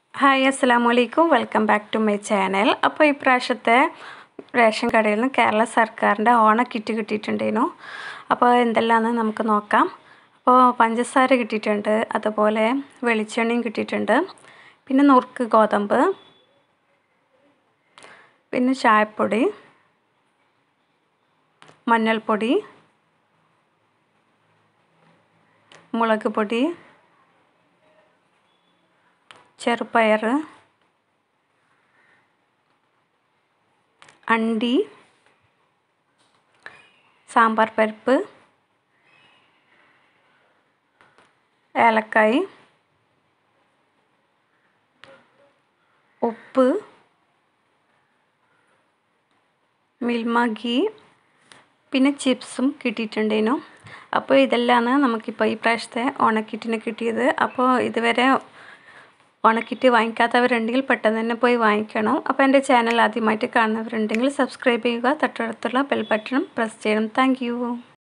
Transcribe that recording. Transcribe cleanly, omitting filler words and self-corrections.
Hi അസ്സലാമലൈക്കും welcome back to my channel. അപ്പോൾ ഈ പ്രാവശ്യത്തെ റേഷൻ കടയിൽ നിന്ന് കേരള സർക്കാരിൻ്റെ ഓണ കിറ്റ് കിട്ടിയിട്ടുണ്ടായിരുന്നു. അപ്പോൾ എന്തെല്ലാമെന്ന് നമുക്ക് നോക്കാം. അപ്പോൾ പഞ്ചസാര കിട്ടിയിട്ടുണ്ട്, അതുപോലെ വെളിച്ചെണ്ണയും കിട്ടിയിട്ടുണ്ട്, പിന്നെ നുറുക്ക് ഗോതമ്പ്, പിന്നെ ചായപ്പൊടി, മഞ്ഞൾപ്പൊടി, മുളക് പൊടി, ചെറുപയർ, അണ്ടി, സാമ്പാർ പരിപ്പ്, ഏലക്കായ്, ഉപ്പ്, മിൽമ ഗീ, പിന്നെ ചിപ്സും കിട്ടിയിട്ടുണ്ടേനു. അപ്പോൾ ഇതെല്ലാമാണ് നമുക്കിപ്പോൾ ഈ പ്രാവശ്യത്തെ ഓണക്കിറ്റിന് കിട്ടിയത്. അപ്പോൾ ഇതുവരെ ഓണക്കിറ്റ് വാങ്ങിക്കാത്തവരുണ്ടെങ്കിൽ പെട്ടെന്ന് തന്നെ പോയി വാങ്ങിക്കണം. അപ്പോൾ എൻ്റെ ചാനൽ ആദ്യമായിട്ട് കാണുന്നവരുണ്ടെങ്കിൽ സബ്സ്ക്രൈബ് ചെയ്യുക, തൊട്ടടുത്തുള്ള ബെൽ ബട്ടണും പ്രസ് ചെയ്യണം. താങ്ക്